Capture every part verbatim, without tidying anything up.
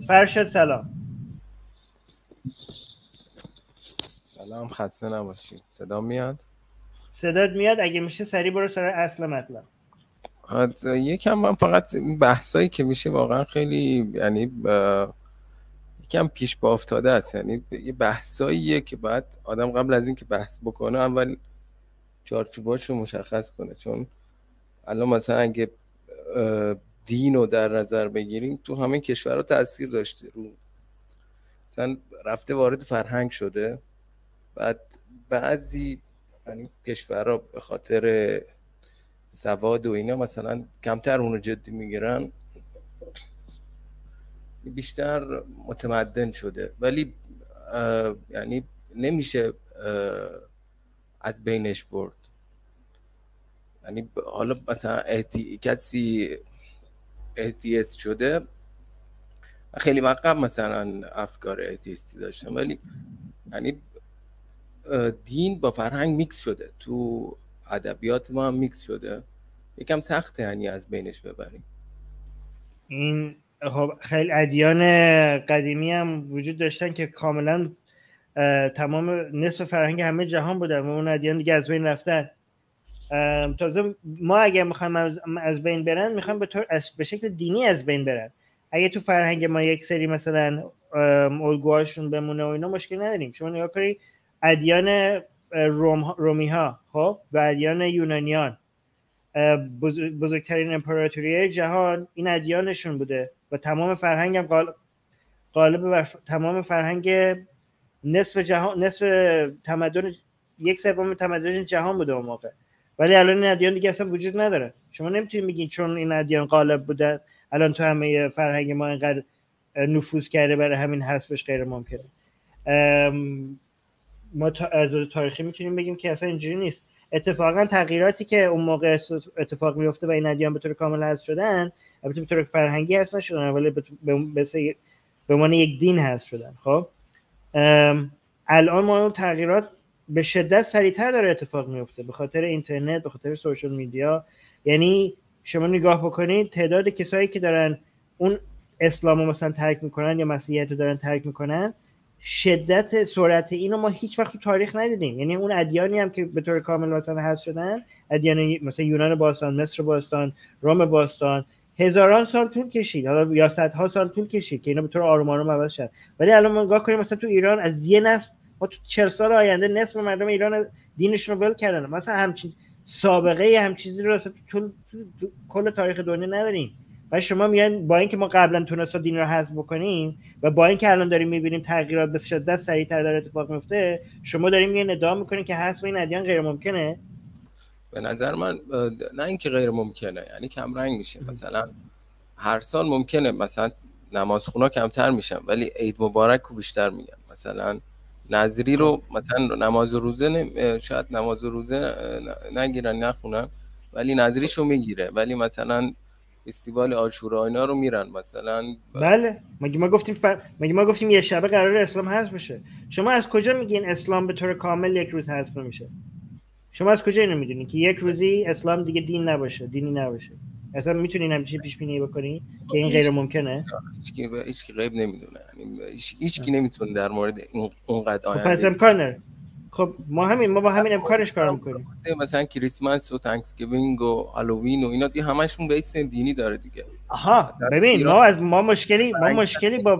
فرشاد سلام. سلام، خسته نباشید. صدا میاد؟ صدات میاد. اگه میشه سریع برو سر اصل مطلب. یکم من فقط بحثایی که میشه واقعا خیلی یعنی یکم پیش با افتاده است. یعنی یه بحثاییه که باید آدم قبل از این که بحث بکنه اول چارچوباش رو مشخص کنه. چون الان مثلا اگه دین رو در نظر بگیریم تو همه کشورها تاثیر داشته، رو مثلا رفته وارد فرهنگ شده. بعد بعضی یعنی کشورها به خاطر سواد و اینا مثلا کمتر اونو جدی میگیرن، بیشتر متمدن شده، ولی یعنی نمیشه از بینش برد. یعنی حالا مثلا احتی... کسی ایتیست شده، خیلی وقت مثلا افکار ایتیستی داشتم، ولی یعنی دین با فرهنگ میکس شده، تو ادبیات ما هم میکس شده، یکم سخته یعنی از بینش ببریم. این خب خیلی ادیان قدیمی هم وجود داشتن که کاملا تمام نصف فرهنگ همه جهان بودن و اون ادیان دیگه از بین رفتن. تازه ما اگه میخوایم از, از بین برن، میخوایم به طور به شکل دینی از بین برن. اگه تو فرهنگ ما یک سری مثلا الگوهاشون بمونه و اینا مشکل نداریم. شما نگاه کنید ادیان روم رومی ها خب و ادیان یونانیان، بزرگترین امپراتوری جهان این ادیانشون بوده و تمام فرهنگ هم غالب بر تمام فرهنگ نصف جهان، نصف تمدن، یک سوم تمدن جهان بوده اون موقع. ولی الان این ادیان دیگه اصلا وجود نداره. شما نمیتونید بگین چون این ادیان غالب بوده الان تو همه فرهنگ ما اینقدر نفوذ کرده برای همین حذفش غیر ممکنه. ما از تاریخی میتونیم بگیم که اصلا اینجوری نیست. اتفاقا تغییراتی که اون موقع اتفاق میفته و این ادیان به طور کامل حذف شدن، البته به طور فرهنگی حذف نشدن ولی به به عنوان یک دین حذف شدن. خب الان ما اون تغییرات به شدت سریعتر داره اتفاق میفته به خاطر اینترنت، به خاطر سوشال میدیا. یعنی شما نگاه بکنید تعداد کسایی که دارن اون اسلامو مثلا ترک میکنن یا مسیحیت رو دارن ترک میکنن، شدت سرعت اینو ما هیچ وقت تو تاریخ ندیدیم. یعنی اون ادیانی هم که به طور کامل مثلا حذف شدن، ادیان مثلا یونان باستان، مصر باستان، روم باستان، هزاران سال طول کشید، حالا یا صدها سال طول کشید که اینا به طور آروم آروم عوض شدن. ولی الان ما نگاه کنیم مثلا تو ایران از یه نسل ما تو چهل سال آینده نصف مردم ایران دینشون رو ول کردن. مثلا همچین سابقه هم چیزی رو اصلا تو, تو, تو, تو کل تاریخ دنیا نداریم. و شما میان با اینکه ما قبلا تونستا دین رو حذف بکنیم و با اینکه الان داریم میبینیم تغییرات به شدت سریعتر داره اتفاق میفته، شما داریم میان ادعا میکنین که حذف این ادیان غیر ممکنه. به نظر من نه اینکه غیر ممکنه، یعنی کم رنگ میشه. مثلا هر سال ممکنه مثلا نمازخونا کمتر میشن ولی عید مبارک رو بیشتر میگن. مثلا نظری رو مثلا نماز و روزه نم... شاید نماز و روزه نگیرن نخونن ولی نظریشو میگیره، ولی مثلا فستیوال عاشورا اینا رو میرن مثلا. بله مگه ما گفتیم ف... مگه ما گفتیم یه شبه قراره اسلام حذف بشه؟ شما از کجا میگین اسلام به طور کامل یک روز حذف میشه؟ شما از کجا اینو میدونین که یک روزی اسلام دیگه دین نباشه، دینی نباشه؟ اصلا میتونین همچین پیش بینی بکنین که این غیر ممکنه؟ هیچ کی هیچ کی غیب نمیدونه، یعنی هیچ هیچ کی نمیتونه در مورد این اونقدر آینده. پس امکان نداره. خب ما همین ما با همین امکانش کار میکنیم. مثلا کریسمس و تانکسگیوینگ و هالووین و اینا دی همشون بیس دینی داره دیگه. آها ببین ما از ما مشکلی ما مشکلی با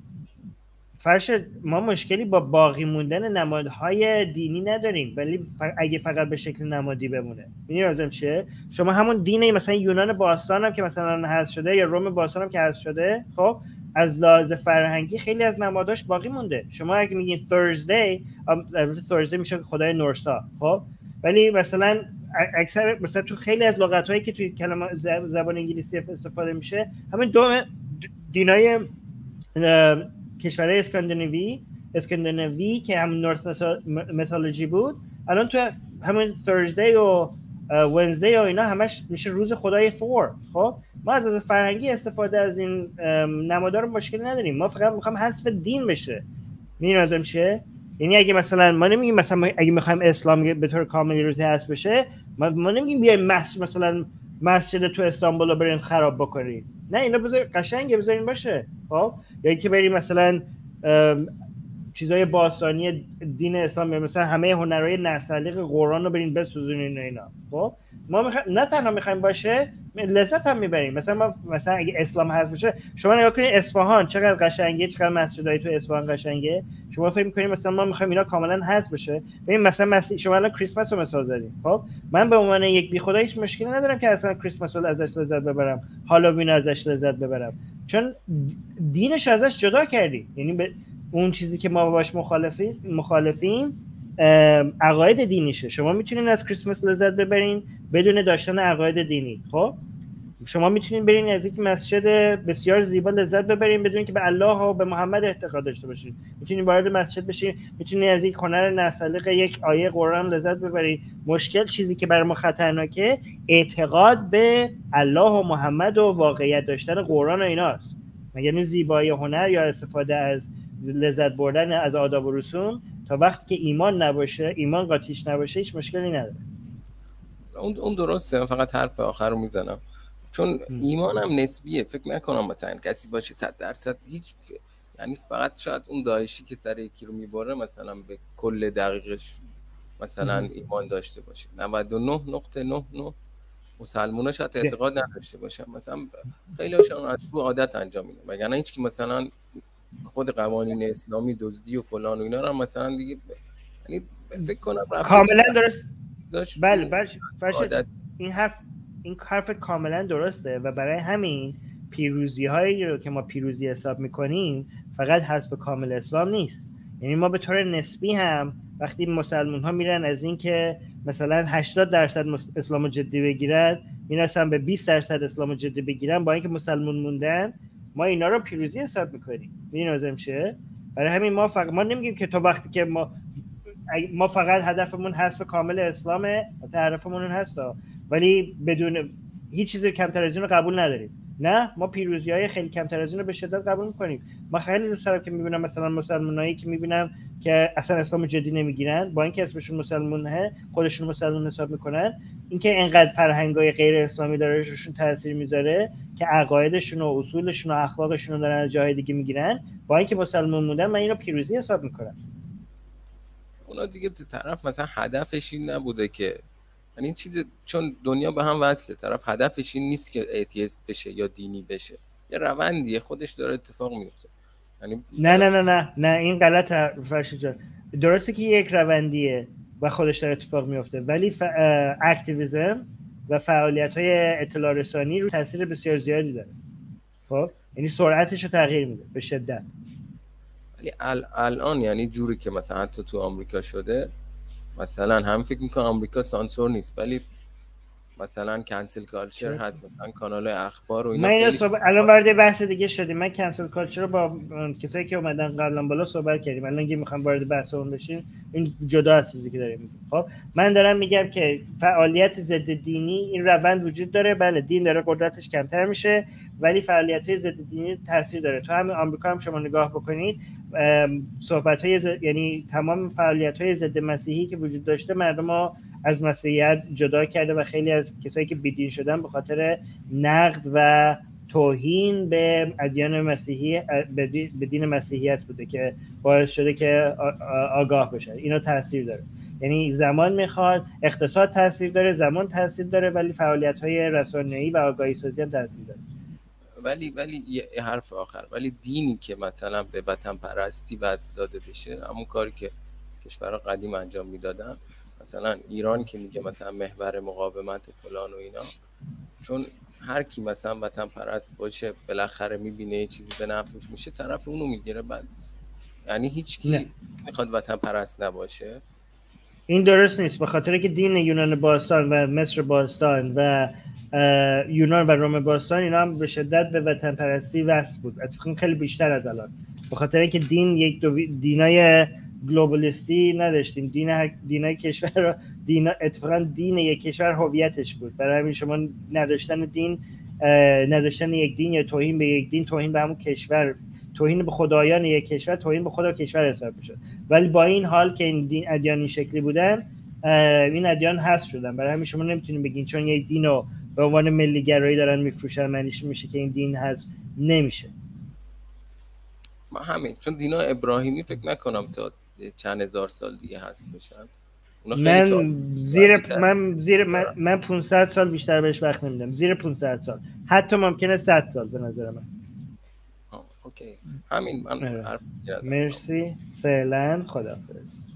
فرش ما مشکلی با باقی موندن نمادهای دینی نداریم، ولی اگه فقط به شکل نمادی بمونه. می‌دونی لازم چیه؟ شما همون دین مثلا یونان باستان هم که مثلا حذف شده یا روم باستان هم که حذف شده، خب از لحاظ فرهنگی خیلی از نماداش باقی مونده. شما اگه میگین Thursday، البته Thursday میشه خدای نورسا، خب ولی مثلا اکثر مثلا تو خیلی از لغت‌هایی که توی کلمه زبان انگلیسی استفاده میشه همین دو دینای کشورهای اسکاندیناوی اسکاندیناوی که هم نورث میثولوژی بود، الان تو همین Thursday و Wednesday و اینا همش میشه روز خدای ثور. خب ما از از فرهنگی استفاده از این نمادها رو مشکل نداریم، ما فقط میخوام حذف دین بشه. می‌دونی لازم چیه؟ یعنی اگه مثلا ما نمیگیم مثلا اگه میخوایم اسلام به طور کاملی روزی حذف بشه، ما, ما نمیگیم بیایم مسجد مثلا مسجد تو استانبول رو برین خراب بکنید. نه اینا بذار قشنگه بذارین باشه. خب یا اینکه بریم مثلا چیزای باستانی دین اسلام، مثلا همه هنرهای نستعلیق قرآن رو برین بسوزونین اینا. خب ما میخوایم نه تنها میخوایم باشه، لذت هم میبریم. مثلا ما مثلا اگه اسلام هست باشه، شما نگاه کنید اصفهان چقدر قشنگه، چقدر مسجدای تو اصفهان قشنگه. شما فکر میکنید مثلا ما میخوایم اینا کاملا هست بشه؟ ببین مثلا مسیح، شما الان کریسمس رو مثال زدید. خب من به عنوان یک بی خدا هیچ مشکلی ندارم که اصلا کریسمس رو ازش لذت ببرم، هالووین ازش لذت ببرم، چون دینش ازش جدا کردی. یعنی به اون چیزی که ما باش مخالفیم مخالفیم عقاید دینیشه. شما میتونین از کریسمس لذت ببرین بدون داشتن عقاید دینی. خب شما میتونین برین از یک مسجد بسیار زیبا لذت ببرین بدون که به الله و به محمد اعتقاد داشته باشین. میتونین وارد مسجد بشین، میتونین از یک هنر نستعلیق یک آیه قرآن لذت ببرین. مشکل چیزی که برای ما خطرناکه اعتقاد به الله و محمد و واقعیت داشتن قرآن و ایناست. یعنی زیبایی هنر یا استفاده از لذت بردن از آداب و رسوم تا وقتی که ایمان نباشه، ایمان قاطیش نباشه، هیچ مشکلی نداره. اون اون درسته، فقط حرف آخر رو میزنم چون ایمان هم نسبیه. فکر نکنم مثلا کسی باشه صد درصد هیچ ف... یعنی فقط شاید اون داعشی که سر یکی رو میبره مثلا به کل دقیقش مثلا ایمان داشته باشه. نود و نه نقطه نه نه مسلمونا شاید اعتقاد نداشته باشن، مثلا خیلی هاشون از رو عادت انجام میدن، وگرنه هیچ کی مثلا خود قوانین اسلامی دزدی و فلان و اینا رو مثلا دیگه یعنی فکر کنم کاملا درست. بله بله این حرف این حرفت کاملا درسته و برای همین پیروزی هایی رو که ما پیروزی حساب میکنیم فقط حذف کامل اسلام نیست. یعنی ما به طور نسبی هم وقتی مسلمان ها میرن از این که مثلا هشتاد درصد اسلام جدی بگیرن میرسن به بیست درصد اسلام جدی بگیرن با اینکه مسلمان موندن، ما اینا رو پیروزی حساب میکنیم. میدونی لازم میشه؟ برای همین ما فقط ما نمیگیم که تو وقتی که ما ما فقط هدفمون حذف کامل اسلامه، تعریفمون اون هستا، ولی بدون هیچ چیزی کمتر از این رو قبول نداریم. نه، ما پیروزی‌های خیلی کمتر از این رو به شدت قبول می‌کنیم. ما خیلی دوست دارم که می‌بینم مثلا مسلمانایی که می‌بینم که اصلا اسلام جدی نمیگیرن، با اینکه اسمشون مسلمانه خودشون مسلمان حساب میکنن، اینکه انقدر فرهنگای غیر اسلامی داره روشون تاثیر میذاره که عقایدشون و اصولشون و اخلاقشون رو دارن از جای دیگه میگیرن، با اینکه مسلمان موندن من اینو پیروزی حساب میکنم. اونا دیگه تو طرف مثلا هدفش این نبوده که، یعنی این چیز چون دنیا به هم وصله، طرف هدفش این نیست که ایتیست بشه یا دینی بشه، یه روندیه خودش داره اتفاق میفته. یعنی نه نه نه نه نه این غلطه فرشید جان. درسته که یک روندیه و خودش داره اتفاق میفته، ولی ف... اکتیویسم و فعالیت‌های اطلاع رسانی رو تاثیر بسیار زیادی داره. خب یعنی سرعتش رو تغییر میده به شدت. ولی ال... الان یعنی جوری که مثلا حتی تو آمریکا شده، مثلا هم فکر میکنم آمریکا سانسور نیست ولی مثلا کنسل کالچر هست، مثلا کانال اخبار و اینا. من اینو صحبت الان وارد بحث دیگه شدیم. من کنسل کالچر رو با کسایی که اومدن قبلا بالا صحبت کردیم. الان اگه میخوام وارد بحث اون بشیم این جدا از چیزی که داریم میگیم. خب من دارم میگم که فعالیت ضد دینی این روند وجود داره. بله دین داره قدرتش کمتر میشه ولی فعالیت‌های ضد دینی تاثیر داره. تو همین آمریکا هم شما نگاه بکنید صحبت‌های ز... یعنی تمام فعالیت‌های ضد مسیحی که وجود داشته مردمو از مسیحیت جدا کرده و خیلی از کسایی که بیدین شدن به خاطر نقد و توهین به ادیان مسیحی به دین مسیحیت بوده که باعث شده که آگاه بشه. اینا تاثیر داره. یعنی زمان میخواد، اقتصاد تاثیر داره، زمان تاثیر داره، ولی فعالیت‌های رسانه‌ای و آگاهی سازی هم تاثیر داره. ولی ولی یه حرف آخر، ولی دینی که مثلا به وطن پرستی وصل داده بشه، همون کاری که کشورها قدیم انجام میدادن، مثلا ایران که میگه مثلا محور مقاومت و فلان و اینا، چون هر کی مثلا وطن پرست باشه بالاخره میبینه یه چیزی به نفعش میشه طرف اونو میگیره. بعد یعنی هیچ کی میخواد وطن پرست نباشه. این درست نیست، به خاطر که دین یونان باستان و مصر باستان و یونان و روم باستان اینا هم به شدت به وطن پرستی وصل بود، اتفاقا خیلی بیشتر از الان. به خاطر که دین یک دو دینای گلوبالیستی نداشتیم، دین هر دینای کشور دین اتفاقا دین یک کشور هویتش بود. برای همین شما نداشتن دین، نداشتن یک دین یا توهین به یک دین، توهین به همون کشور، توهین به خدایان یک کشور، توهین به خدا کشور حساب میشد. ولی با این حال که این دین ادیان این شکلی بودن، این ادیان حذف شدن. برای همین شما نمیتونید بگین چون یک دینو به عنوان ملی گرایی دارن میفروشن معنیش میشه که این دین هست؟ نمیشه. ما همین چون دینا ابراهیمی فکر نکنم تا چند هزار سال دیگه هست بشن. من زیر من زیر من, من پانصد سال بیشتر بهش وقت نمیدم. زیر پانصد سال، حتی ممکنه صد سال به نظر من. اوکی همین من حرف مرسی فعلا، خداحافظ.